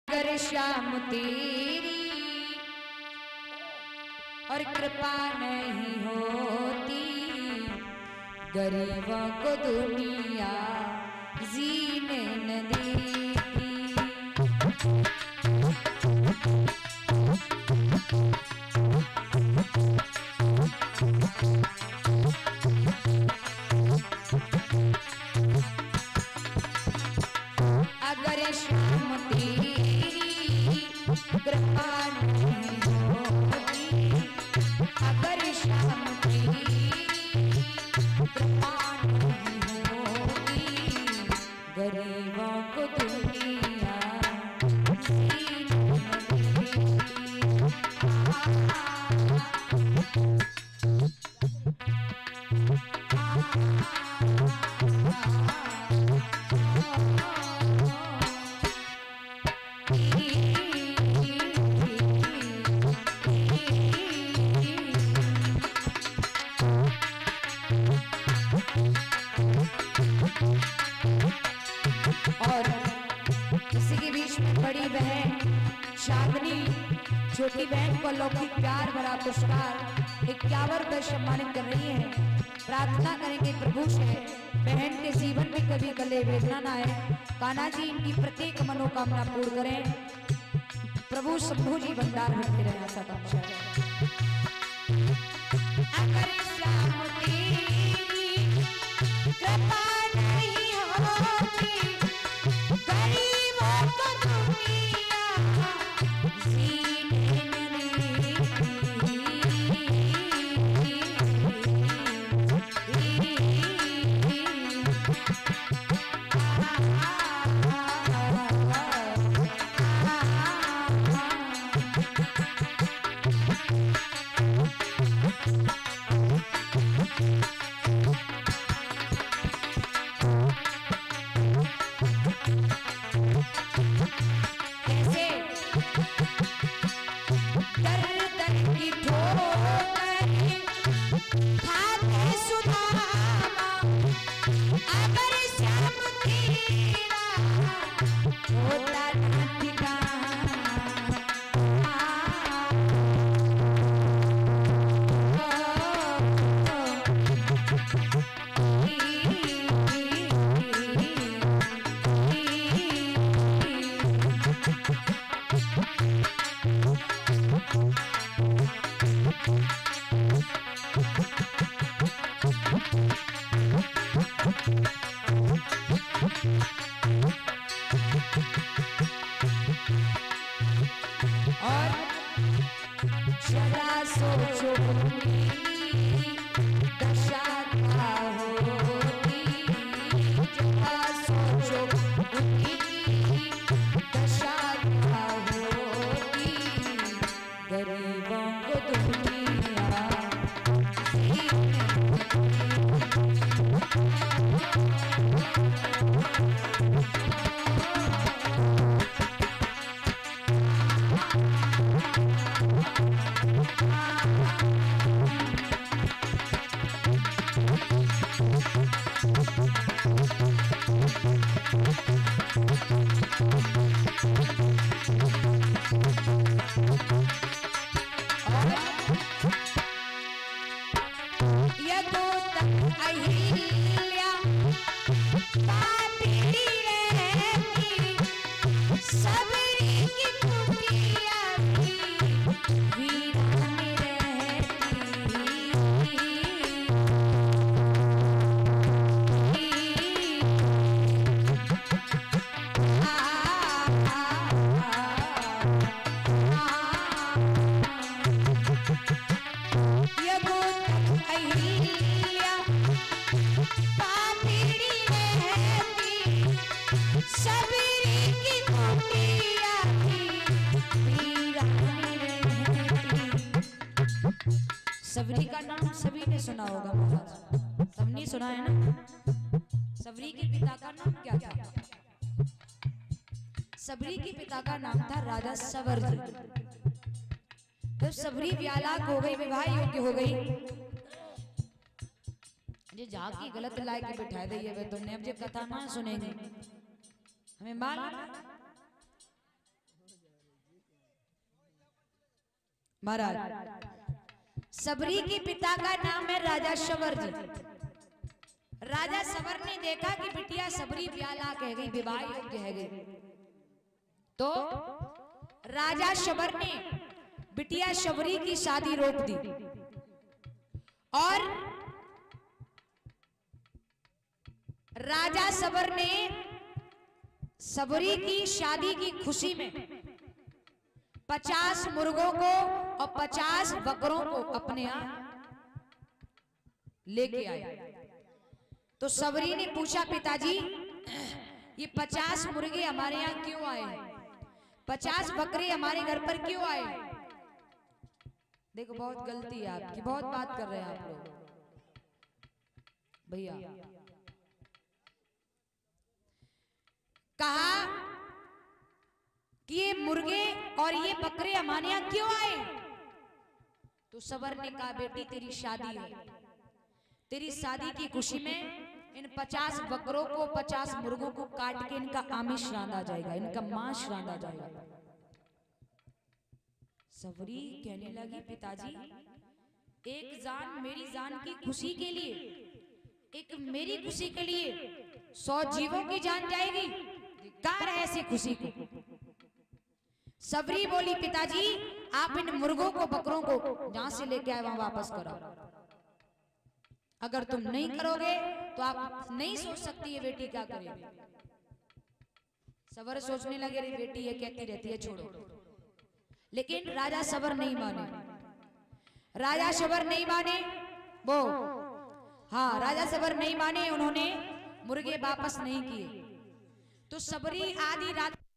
अगर श्याम तेरी और कृपा नहीं होती, गरीबों को दुनिया जीने न देती। अगर श्याम तेरी कृपा नहीं होती, अगर श्याम तेरी कृपा नहीं होती, गरीबों को दुनिया जीने न देती। और इसी के बीच में बड़ी बहन चांदनी छोटी बहन को लौकिक प्यार भरा पुरस्कार 51 रुपये सम्मानित कर रही है। प्रार्थना करेंगे प्रभु से बहन के जीवन में कभी गले वेदना ना आए, कान्हा जी इनकी प्रत्येक मनोकामना पूर्ण करें, प्रभु शंभु जी भंडार भरते रहे ऐसा कामना। अगर श्याम तेरी कृपा नहीं होती, गरीबों को दुनिया जीने न देती। और जरा सोचो दशा क्या होती, जरा सोचो दशा क्या होती, गरीबों को दुनिया सबरी का नाम सभी ने सुना होगा महाराज, सबने सुना है ना। सबरी के पिता का नाम क्या था? सबरी के पिता का नाम था राजा सवर। जब सबरी व्यालाक हो गई, विवाह योग्य हो गई, जे जाकी गलत लाई के बिठा दी है तुमने, अब जो कथा ना सुनेंगे हमें मालूम महाराज सबरी के पिता का नाम है राजा शबर जी। राजा शबर ने देखा कि बिटिया सबरी ब्याला कह गई, विवाह योग्य है गई, तो राजा शबर ने बिटिया शबरी की शादी रोक दी और राजा शबर ने सबरी की शादी की खुशी में 50 मुर्गों को और 50 बकरों को अपने यहाँ लेके आए। तो सबरी ने पूछा, पिताजी ये 50 मुर्गे हमारे यहाँ क्यों आए, 50 बकरे हमारे घर पर क्यों आए? देखो बहुत गलती है आपकी, बहुत बात कर रहे हैं आप लोग भैया। कहा कि ये मुर्गे और ये बकरे हमारे यहाँ क्यों आए? तो सबर ने कहा, बेटी तेरी शादी है, तेरी शादी की खुशी में इन 50 बकरों को 50 मुर्गों को काट के इनका आमिष रांधा जाएगा, इनका मांस रांधा जाएगा। सबरी कहने लगी, पिताजी एक जान मेरी जान की खुशी के लिए, एक मेरी खुशी के लिए 100 जीवों की जान जाएगी, धिक्कार है ऐसी खुशी को। सबरी बोली, पिताजी आप इन मुर्गों को बकरों को जहां से लेके आए वहां वापस कराओ। अगर तुम नहीं करोगे तो आप नहीं सोच सकती है बेटी क्या करेगी। सबर सोचने लगे, रे बेटी ये कहती रहती है छोड़ो, लेकिन राजा सबर नहीं माने, राजा सबर नहीं माने वो, हाँ राजा सबर नहीं माने, उन्होंने मुर्गे वापस नहीं किए। तो सबरी आधी रात